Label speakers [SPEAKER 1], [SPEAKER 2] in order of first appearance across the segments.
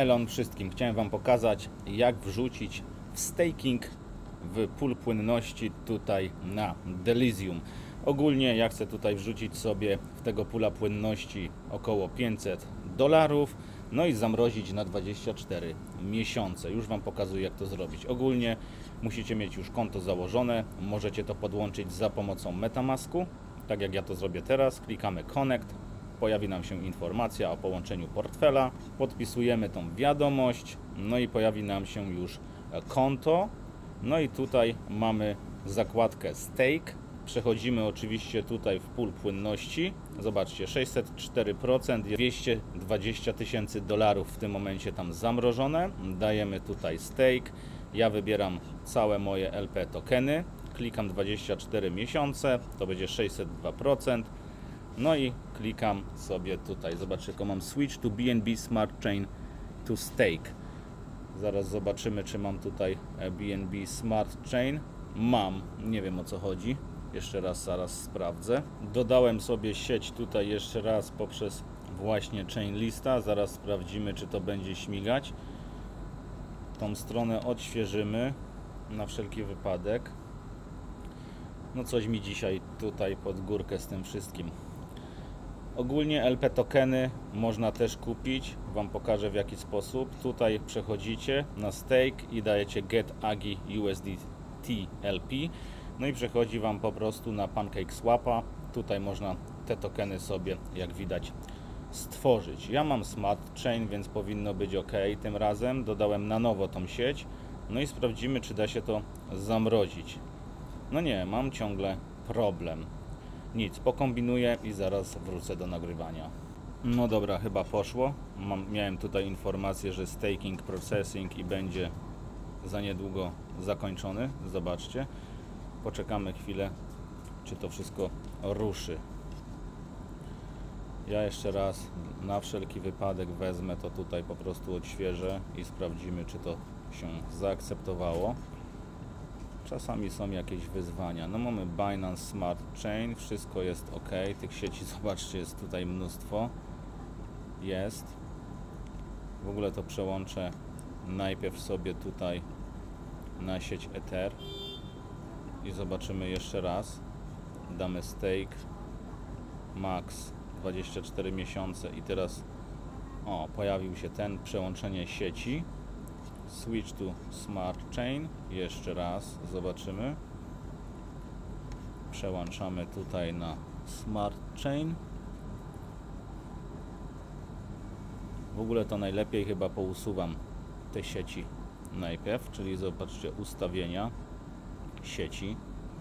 [SPEAKER 1] Elon wszystkim. Chciałem Wam pokazać, jak wrzucić w staking w pool płynności tutaj na Delysium. Ogólnie ja chcę tutaj wrzucić sobie w tego pula płynności około $500, no i zamrozić na 24 miesiące. Już Wam pokazuję, jak to zrobić. Ogólnie musicie mieć już konto założone, możecie to podłączyć za pomocą MetaMasku, tak jak ja to zrobię teraz. Klikamy Connect, pojawi nam się informacja o połączeniu portfela, podpisujemy tą wiadomość, no i pojawi nam się już konto. No i tutaj mamy zakładkę Stake. Przechodzimy oczywiście tutaj w pool płynności. Zobaczcie, 604%, $220 000 w tym momencie tam zamrożone. Dajemy tutaj Stake. Ja wybieram całe moje LP tokeny. Klikam 24 miesiące, to będzie 602%. No i klikam sobie tutaj. Zobaczcie, jaką mam Switch to BNB Smart Chain to Stake. Zaraz zobaczymy, czy mam tutaj BNB Smart Chain. Mam, nie wiem, o co chodzi. Jeszcze raz, zaraz sprawdzę. Dodałem sobie sieć tutaj jeszcze raz poprzez właśnie Chainlista. Zaraz sprawdzimy, czy to będzie śmigać. Tą stronę odświeżymy na wszelki wypadek. No coś mi dzisiaj tutaj pod górkę z tym wszystkim. Ogólnie LP tokeny można też kupić. Wam pokażę, w jaki sposób. Tutaj przechodzicie na Stake i dajecie Get AGI USDT LP. No i przechodzi Wam po prostu na PancakeSwapa. Tutaj można te tokeny sobie, jak widać, stworzyć. Ja mam Smart Chain, więc powinno być ok. Tym razem dodałem na nowo tą sieć. No i sprawdzimy, czy da się to zamrozić. No nie, mam ciągle problem. Nic, pokombinuję i zaraz wrócę do nagrywania. No dobra, chyba poszło. Miałem tutaj informację, że staking, processing i będzie za niedługo zakończony. Zobaczcie. Poczekamy chwilę, czy to wszystko ruszy. Ja jeszcze raz na wszelki wypadek wezmę to tutaj, po prostu odświeżę i sprawdzimy, czy to się zaakceptowało. Czasami są jakieś wyzwania. No mamy Binance Smart Chain, wszystko jest ok. Tych sieci, zobaczcie, jest tutaj mnóstwo. Jest. W ogóle to przełączę najpierw sobie tutaj na sieć Ether i zobaczymy jeszcze raz. Damy Stake Max 24 miesiące i teraz pojawił się ten przełączenie sieci. Switch to Smart Chain. Jeszcze raz zobaczymy. Przełączamy tutaj na Smart Chain. W ogóle to najlepiej chyba pousuwam te sieci najpierw, czyli zobaczcie, ustawienia sieci.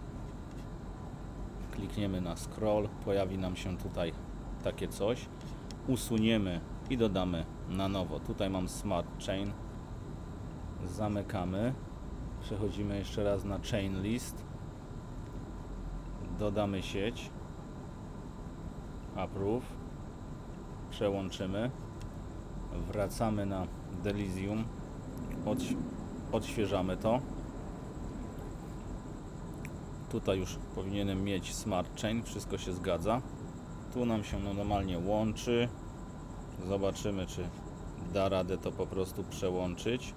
[SPEAKER 1] Klikniemy na scroll, pojawi nam się tutaj takie coś. Usuniemy i dodamy na nowo. Tutaj mam Smart Chain. Zamykamy. Przechodzimy jeszcze raz na Chainlist. Dodamy sieć. Approve. Przełączymy. Wracamy na Delysium. Odświeżamy to. Tutaj już powinienem mieć Smart Chain. Wszystko się zgadza. Tu nam się normalnie łączy. Zobaczymy, czy da radę to po prostu przełączyć.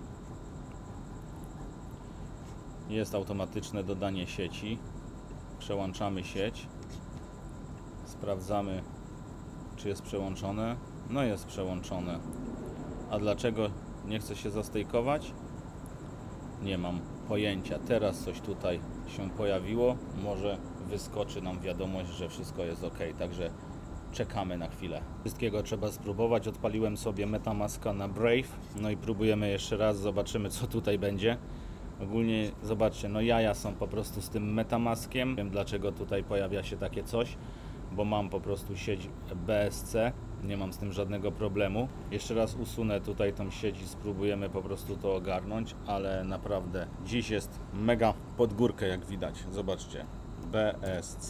[SPEAKER 1] Jest automatyczne dodanie sieci. Przełączamy sieć. Sprawdzamy, czy jest przełączone. No jest przełączone. A dlaczego nie chce się zastejkować? Nie mam pojęcia. Teraz coś tutaj się pojawiło. Może wyskoczy nam wiadomość, że wszystko jest ok. Także czekamy na chwilę. Wszystkiego trzeba spróbować. Odpaliłem sobie MetaMaska na Brave. No i próbujemy jeszcze raz. Zobaczymy, co tutaj będzie. Ogólnie zobaczcie, no jaja są po prostu z tym MetaMaskiem. Wiem, dlaczego tutaj pojawia się takie coś, bo mam po prostu sieć BSC, nie mam z tym żadnego problemu. Jeszcze raz usunę tutaj tą sieć i spróbujemy po prostu to ogarnąć, ale naprawdę dziś jest mega pod górkę, jak widać. Zobaczcie, BSC.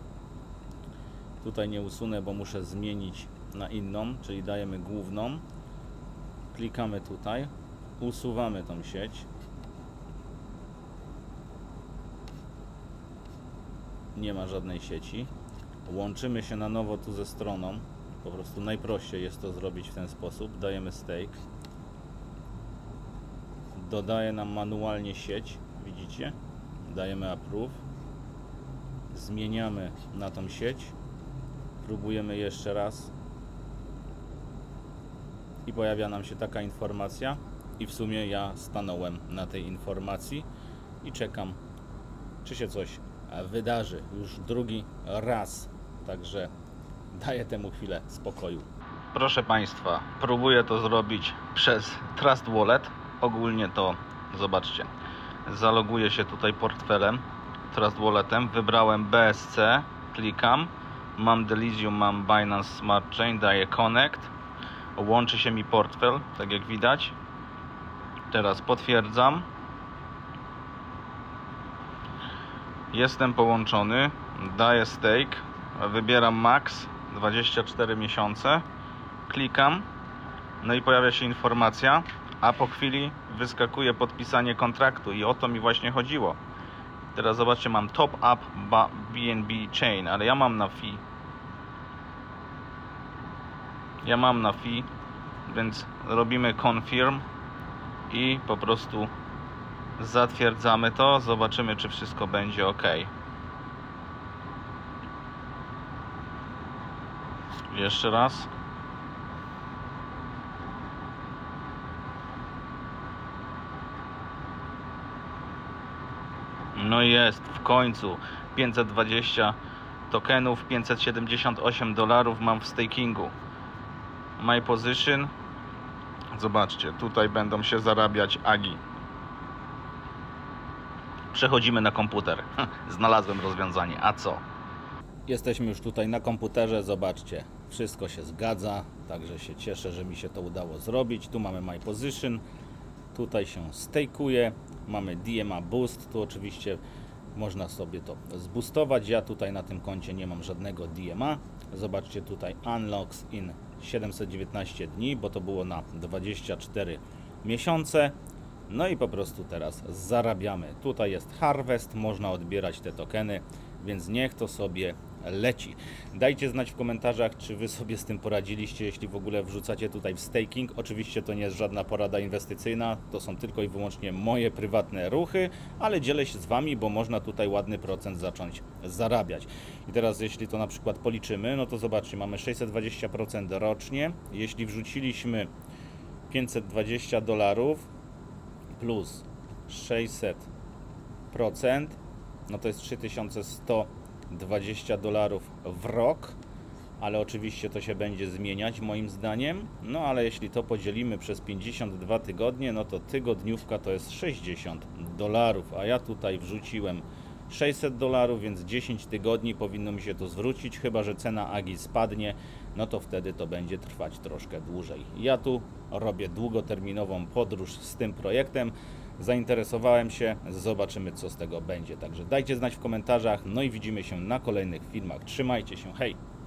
[SPEAKER 1] Tutaj nie usunę, bo muszę zmienić na inną, czyli dajemy główną. Klikamy tutaj, usuwamy tą sieć. Nie ma żadnej sieci. Łączymy się na nowo tu ze stroną. Po prostu najprościej jest to zrobić w ten sposób. Dajemy Stake. dodaje nam manualnie sieć, widzicie? Dajemy approve, zmieniamy na tą sieć, próbujemy jeszcze raz i pojawia nam się taka informacja i w sumie ja stanąłem na tej informacji i czekam, czy się coś wydarzy już drugi raz, także daję temu chwilę spokoju. Proszę Państwa, próbuję to zrobić przez Trust Wallet. Ogólnie to, zobaczcie, zaloguję się tutaj portfelem, Trust Walletem, wybrałem BSC, klikam, mam Delysium, mam Binance Smart Chain, daję Connect, łączy się mi portfel, tak jak widać. Teraz potwierdzam. Jestem połączony, daję stake, wybieram max 24 miesiące, klikam, no i pojawia się informacja, a po chwili wyskakuje podpisanie kontraktu i o to mi właśnie chodziło. Teraz zobaczcie, mam top up BNB chain, ale ja mam na fee, więc robimy confirm i po prostu zatwierdzamy to, zobaczymy, czy wszystko będzie ok. Jeszcze raz. No i jest, w końcu 520 tokenów, $578 mam w stakingu. My position. Zobaczcie, tutaj będą się zarabiać AGI. Przechodzimy na komputer. Znalazłem rozwiązanie, a co? Jesteśmy już tutaj na komputerze, zobaczcie, wszystko się zgadza, także się cieszę, że mi się to udało zrobić. Tu mamy My Position, tutaj się stake'uje, mamy DMA Boost, tu oczywiście można sobie to zboostować. Ja tutaj na tym koncie nie mam żadnego DMA. Zobaczcie tutaj Unlocks in 719 dni, bo to było na 24 miesiące. No i po prostu teraz zarabiamy. Tutaj jest Harvest, można odbierać te tokeny, więc niech to sobie leci. Dajcie znać w komentarzach, czy Wy sobie z tym poradziliście, jeśli w ogóle wrzucacie tutaj w staking. Oczywiście to nie jest żadna porada inwestycyjna, to są tylko i wyłącznie moje prywatne ruchy, ale dzielę się z Wami, bo można tutaj ładny procent zacząć zarabiać. I teraz jeśli to na przykład policzymy, no to zobaczcie, mamy 620% rocznie. Jeśli wrzuciliśmy $520 plus 600%, no to jest $3120 w rok, ale oczywiście to się będzie zmieniać moim zdaniem. No ale jeśli to podzielimy przez 52 tygodnie, no to tygodniówka to jest $60, a ja tutaj wrzuciłem $600, więc 10 tygodni powinno mi się to zwrócić, chyba że cena AGI spadnie, no to wtedy to będzie trwać troszkę dłużej. Ja tu robię długoterminową podróż z tym projektem, zainteresowałem się, zobaczymy, co z tego będzie. Także dajcie znać w komentarzach, no i widzimy się na kolejnych filmach. Trzymajcie się, hej!